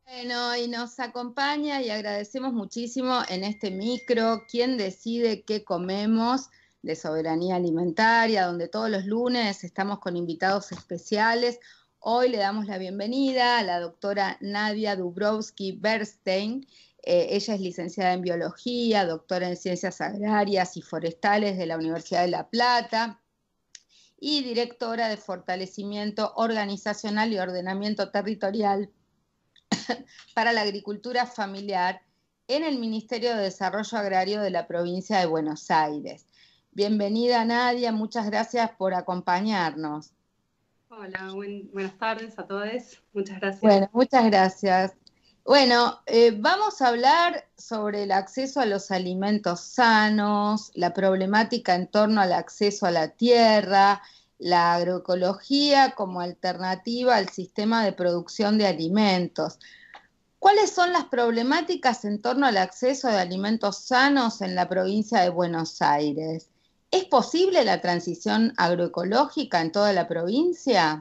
Bueno, y nos acompaña y agradecemos muchísimo en este micro quién decide qué comemos de soberanía alimentaria, donde todos los lunes estamos con invitados especiales. Hoy le damos la bienvenida a la doctora Nadia Dubrovsky-Bernstein. Ella es licenciada en biología, doctora en ciencias agrarias y forestales de la Universidad de La Plata y directora de fortalecimiento organizacional y ordenamiento territorial para la agricultura familiar en el Ministerio de Desarrollo Agrario de la provincia de Buenos Aires. Bienvenida Nadia, muchas gracias por acompañarnos. Hola, buenas tardes a todos, muchas gracias. Bueno, muchas gracias. Bueno, vamos a hablar sobre el acceso a los alimentos sanos, la problemática en torno al acceso a la tierra, la agroecología como alternativa al sistema de producción de alimentos. ¿Cuáles son las problemáticas en torno al acceso de alimentos sanos en la provincia de Buenos Aires? ¿Es posible la transición agroecológica en toda la provincia?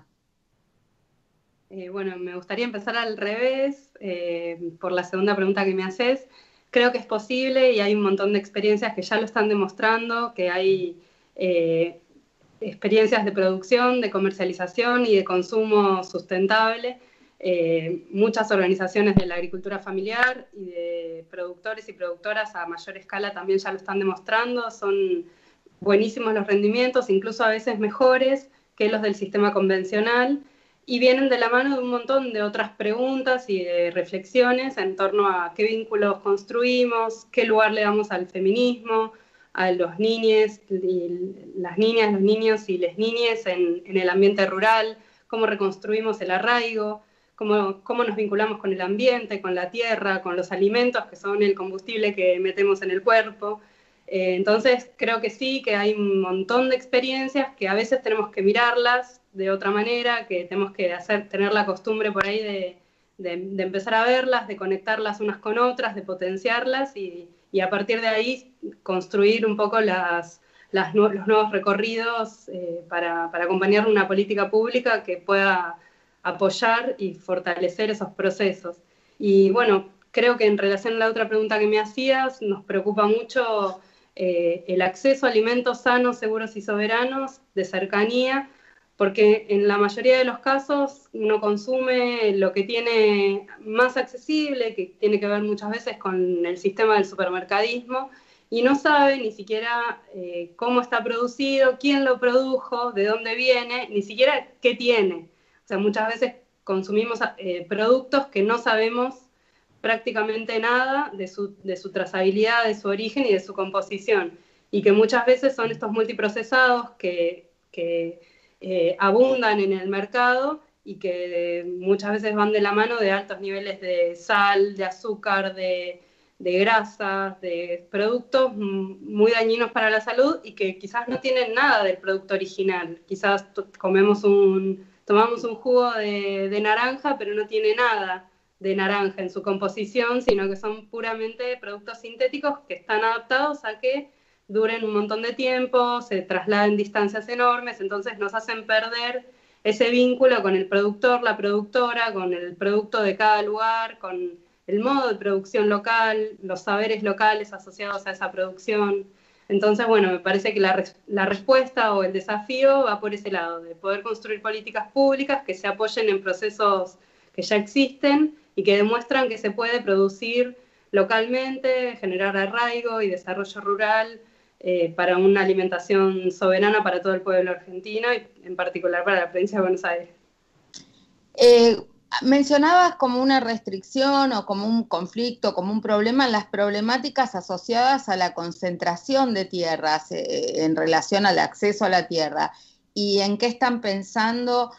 Bueno, me gustaría empezar al revés, por la segunda pregunta que me haces. Creo que es posible y hay un montón de experiencias que ya lo están demostrando, que hay experiencias de producción, de comercialización y de consumo sustentable. Muchas organizaciones de la agricultura familiar y de productores y productoras a mayor escala también ya lo están demostrando. Son buenísimos los rendimientos, incluso a veces mejores que los del sistema convencional, y vienen de la mano de un montón de otras preguntas y de reflexiones en torno a qué vínculos construimos, qué lugar le damos al feminismo, a los niños, las niñas, los niños y las niñas en el ambiente rural, cómo reconstruimos el arraigo, cómo nos vinculamos con el ambiente, con la tierra, con los alimentos que son el combustible que metemos en el cuerpo. Entonces creo que sí, que hay un montón de experiencias que a veces tenemos que mirarlas de otra manera, que tenemos que tener la costumbre por ahí de empezar a verlas, de conectarlas unas con otras, de potenciarlas y a partir de ahí construir un poco los nuevos recorridos para acompañar una política pública que pueda apoyar y fortalecer esos procesos. Y bueno, creo que en relación a la otra pregunta que me hacías, nos preocupa mucho el acceso a alimentos sanos, seguros y soberanos, de cercanía, porque en la mayoría de los casos uno consume lo que tiene más accesible, que tiene que ver muchas veces con el sistema del supermercadismo, y no sabe ni siquiera cómo está producido, quién lo produjo, de dónde viene, ni siquiera qué tiene. O sea, muchas veces consumimos productos que no sabemos prácticamente nada de su trazabilidad, de su origen y de su composición, y que muchas veces son estos multiprocesados que abundan en el mercado y que muchas veces van de la mano de altos niveles de sal, de azúcar, de grasas, de productos muy dañinos para la salud y que quizás no tienen nada del producto original. Quizás tomamos un jugo de naranja, pero no tiene nada de naranja en su composición, sino que son puramente productos sintéticos que están adaptados a que duren un montón de tiempo, se trasladen distancias enormes, entonces nos hacen perder ese vínculo con el productor, la productora, con el producto de cada lugar, con el modo de producción local, los saberes locales asociados a esa producción. Entonces, bueno, me parece que la respuesta o el desafío va por ese lado, de poder construir políticas públicas que se apoyen en procesos que ya existen y que demuestran que se puede producir localmente, generar arraigo y desarrollo rural para una alimentación soberana para todo el pueblo argentino y en particular para la provincia de Buenos Aires. Mencionabas como una restricción o como un conflicto, como un problema, las problemáticas asociadas a la concentración de tierras en relación al acceso a la tierra. ¿Y en qué están pensando?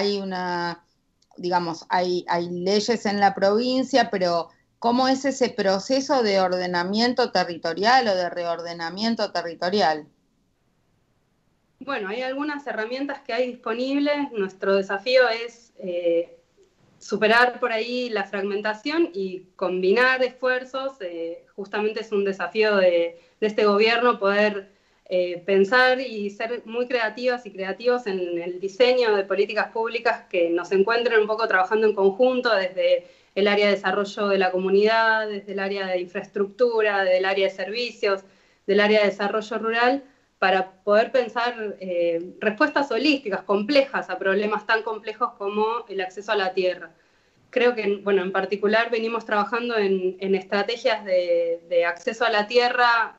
Hay leyes en la provincia, pero ¿cómo es ese proceso de ordenamiento territorial o de reordenamiento territorial? Bueno, hay algunas herramientas que hay disponibles. Nuestro desafío es superar por ahí la fragmentación y combinar esfuerzos. Justamente es un desafío de este gobierno poder pensar y ser muy creativas y creativos en el diseño de políticas públicas que nos encuentren un poco trabajando en conjunto desde el área de desarrollo de la comunidad, desde el área de infraestructura, del área de servicios, del área de desarrollo rural, para poder pensar respuestas holísticas, complejas, a problemas tan complejos como el acceso a la tierra. Creo que, bueno, en particular venimos trabajando en estrategias de acceso a la tierra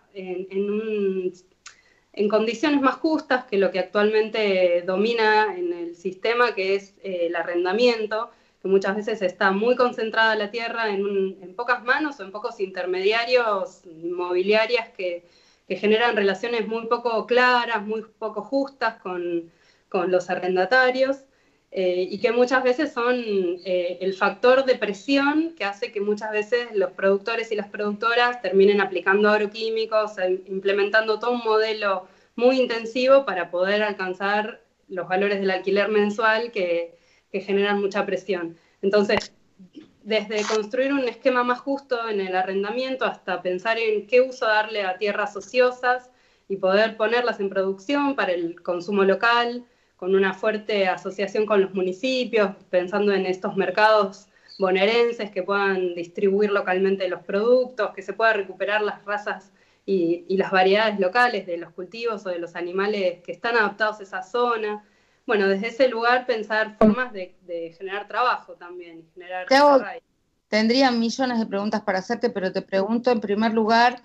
en condiciones más justas que lo que actualmente domina en el sistema, que es el arrendamiento, que muchas veces está muy concentrada la tierra en pocas manos o en pocos intermediarios inmobiliarias que generan relaciones muy poco claras, muy poco justas con los arrendatarios. Y que muchas veces son el factor de presión que hace que muchas veces los productores y las productoras terminen aplicando agroquímicos, implementando todo un modelo muy intensivo para poder alcanzar los valores del alquiler mensual que generan mucha presión. Entonces, desde construir un esquema más justo en el arrendamiento hasta pensar en qué uso darle a tierras ociosas y poder ponerlas en producción para el consumo local, con una fuerte asociación con los municipios, pensando en estos mercados bonaerenses que puedan distribuir localmente los productos, que se pueda recuperar las razas y las variedades locales de los cultivos o de los animales que están adaptados a esa zona. Bueno, desde ese lugar pensar formas de generar trabajo también, generar arraigo. Tendría millones de preguntas para hacerte, pero te pregunto en primer lugar,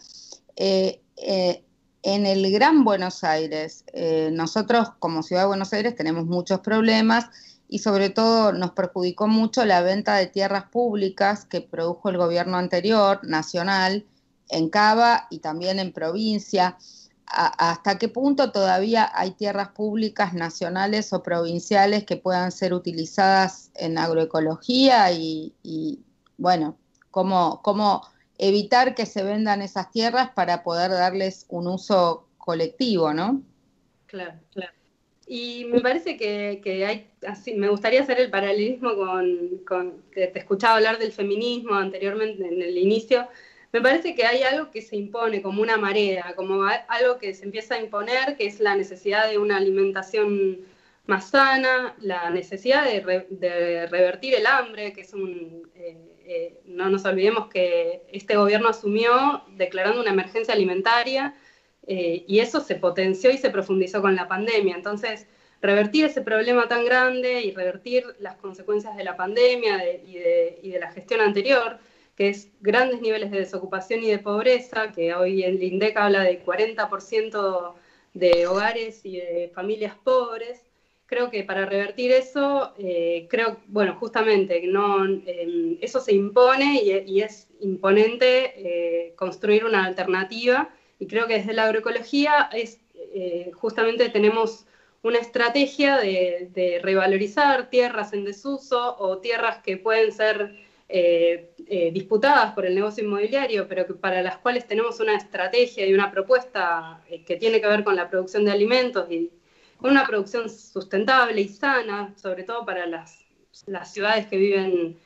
en el Gran Buenos Aires, nosotros como Ciudad de Buenos Aires tenemos muchos problemas y sobre todo nos perjudicó mucho la venta de tierras públicas que produjo el gobierno anterior, nacional, en Cava y también en provincia. ¿Hasta qué punto todavía hay tierras públicas nacionales o provinciales que puedan ser utilizadas en agroecología y bueno, cómo evitar que se vendan esas tierras para poder darles un uso colectivo, ¿no? Claro, claro. Y me parece que hay, así, me gustaría hacer el paralelismo con que te escuchaba hablar del feminismo anteriormente en el inicio. Me parece que hay algo que se impone como una marea, como algo que se empieza a imponer, que es la necesidad de una alimentación más sana, la necesidad de revertir el hambre, que es no nos olvidemos que este gobierno asumió declarando una emergencia alimentaria, y eso se potenció y se profundizó con la pandemia. Entonces, revertir ese problema tan grande y revertir las consecuencias de la pandemia y de la gestión anterior, que es grandes niveles de desocupación y de pobreza, que hoy el INDEC habla de 40% de hogares y de familias pobres. Creo que para revertir eso, bueno, justamente, eso se impone y es imponente construir una alternativa. Y creo que desde la agroecología justamente tenemos una estrategia de revalorizar tierras en desuso o tierras que pueden ser disputadas por el negocio inmobiliario, pero que para las cuales tenemos una estrategia y una propuesta que tiene que ver con la producción de alimentos y con una producción sustentable y sana, sobre todo para las ciudades que viven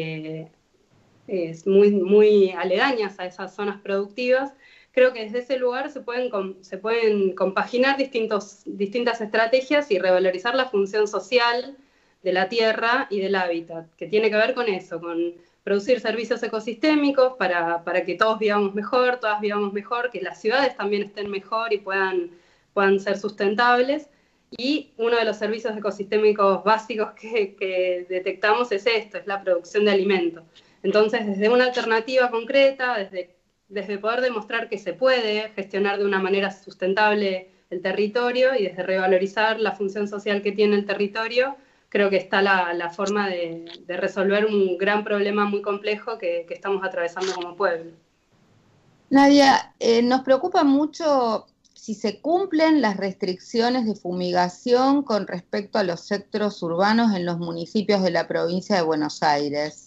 muy aledañas a esas zonas productivas. Creo que desde ese lugar se pueden compaginar distintas estrategias y revalorizar la función social de la tierra y del hábitat, que tiene que ver con eso, con producir servicios ecosistémicos para que todos vivamos mejor, todas vivamos mejor, que las ciudades también estén mejor y puedan ser sustentables. Y uno de los servicios ecosistémicos básicos que detectamos es esto, es la producción de alimentos. Entonces, desde una alternativa concreta, desde poder demostrar que se puede gestionar de una manera sustentable el territorio y desde revalorizar la función social que tiene el territorio, creo que está la forma de resolver un gran problema muy complejo que estamos atravesando como pueblo. Nadia, nos preocupa mucho si se cumplen las restricciones de fumigación con respecto a los centros urbanos en los municipios de la provincia de Buenos Aires.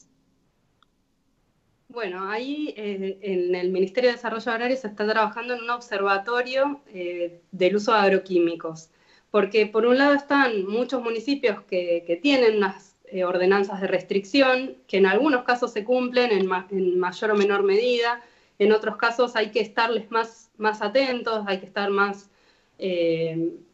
Bueno, ahí en el Ministerio de Desarrollo Agrario se está trabajando en un observatorio del uso de agroquímicos, porque por un lado están muchos municipios que tienen unas ordenanzas de restricción, que en algunos casos se cumplen en mayor o menor medida, en otros casos hay que estarles más atentos, hay que estar más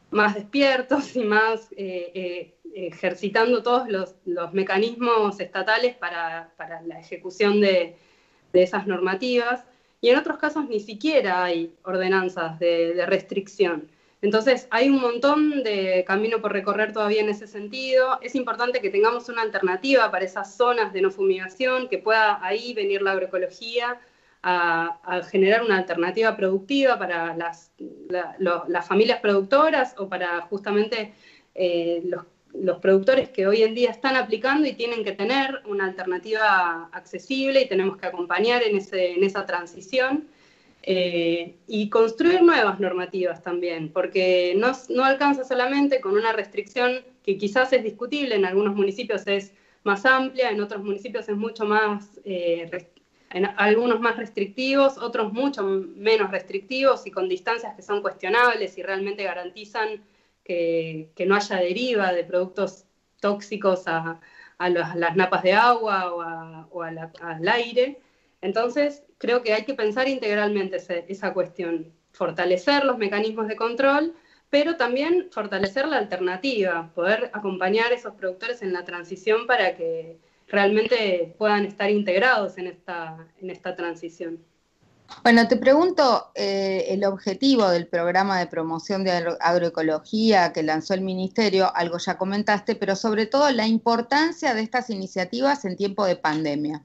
más despiertos y más ejercitando todos los mecanismos estatales para la ejecución de esas normativas, y en otros casos ni siquiera hay ordenanzas de restricción. Entonces hay un montón de camino por recorrer todavía en ese sentido. Es importante que tengamos una alternativa para esas zonas de no fumigación, que pueda ahí venir la agroecología a generar una alternativa productiva para las familias productoras o para justamente los productores que hoy en día están aplicando y tienen que tener una alternativa accesible, y tenemos que acompañar en esa transición y construir nuevas normativas también, porque no alcanza solamente con una restricción que quizás es discutible, en algunos municipios es más amplia, en otros municipios es mucho más en algunos más restrictivos, otros mucho menos restrictivos y con distancias que son cuestionables y realmente garantizan que no haya deriva de productos tóxicos a las napas de agua o al aire. Entonces, creo que hay que pensar integralmente esa cuestión, fortalecer los mecanismos de control, pero también fortalecer la alternativa, poder acompañar a esos productores en la transición para que realmente puedan estar integrados en esta transición. Bueno, te pregunto, el objetivo del programa de promoción de agroecología que lanzó el Ministerio, algo ya comentaste, pero sobre todo la importancia de estas iniciativas en tiempo de pandemia.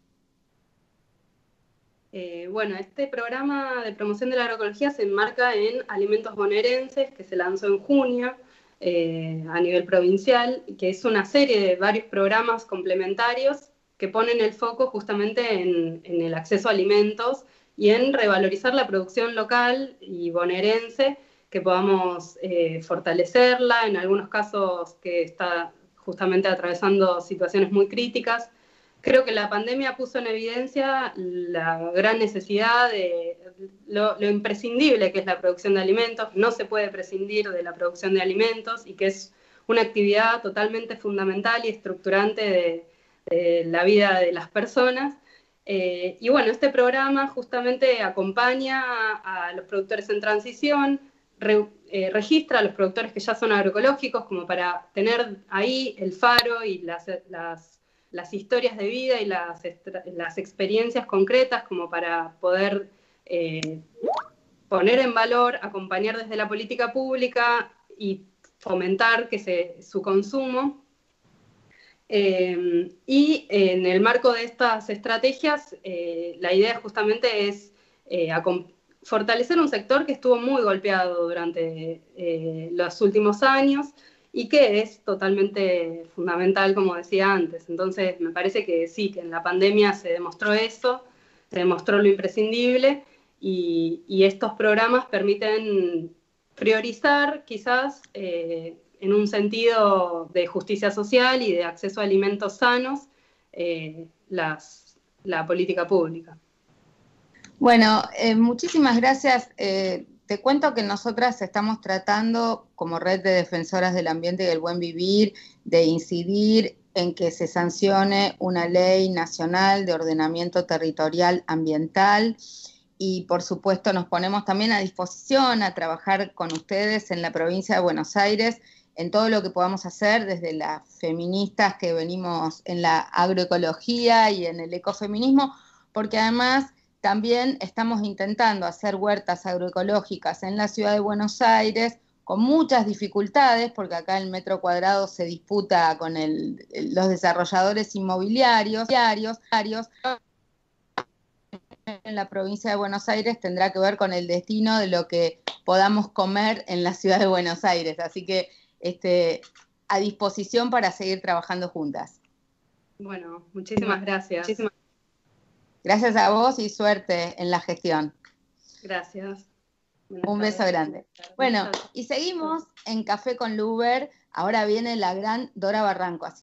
Bueno, este programa de promoción de la agroecología se enmarca en Alimentos Bonaerenses, que se lanzó en junio a nivel provincial, que es una serie de varios programas complementarios que ponen el foco justamente en el acceso a alimentos y en revalorizar la producción local y bonaerense, que podamos fortalecerla, en algunos casos que está justamente atravesando situaciones muy críticas. Creo que la pandemia puso en evidencia la gran necesidad de lo imprescindible que es la producción de alimentos. No se puede prescindir de la producción de alimentos y que es una actividad totalmente fundamental y estructurante de la vida de las personas. Y bueno, este programa justamente acompaña a los productores en transición, registra a los productores que ya son agroecológicos como para tener ahí el faro y las historias de vida y las experiencias concretas como para poder poner en valor, acompañar desde la política pública y fomentar su consumo. Y en el marco de estas estrategias, la idea justamente es fortalecer un sector que estuvo muy golpeado durante los últimos años y que es totalmente fundamental, como decía antes. Entonces, me parece que sí, que en la pandemia se demostró eso, se demostró lo imprescindible, y estos programas permiten priorizar quizás en un sentido de justicia social y de acceso a alimentos sanos la política pública. Bueno, muchísimas gracias. Te cuento que nosotras estamos tratando, como Red de Defensoras del Ambiente y del Buen Vivir, de incidir en que se sancione una ley nacional de ordenamiento territorial ambiental, y por supuesto nos ponemos también a disposición a trabajar con ustedes en la provincia de Buenos Aires en todo lo que podamos hacer desde las feministas que venimos en la agroecología y en el ecofeminismo, porque además también estamos intentando hacer huertas agroecológicas en la ciudad de Buenos Aires con muchas dificultades, porque acá el metro cuadrado se disputa con los desarrolladores inmobiliarios. En la provincia de Buenos Aires tendrá que ver con el destino de lo que podamos comer en la ciudad de Buenos Aires. Así que a disposición para seguir trabajando juntas. Bueno, muchísimas gracias. Gracias a vos y suerte en la gestión. Gracias. Un beso grande. Bueno, y seguimos en Café con Luber. Ahora viene la gran Dora Barranco.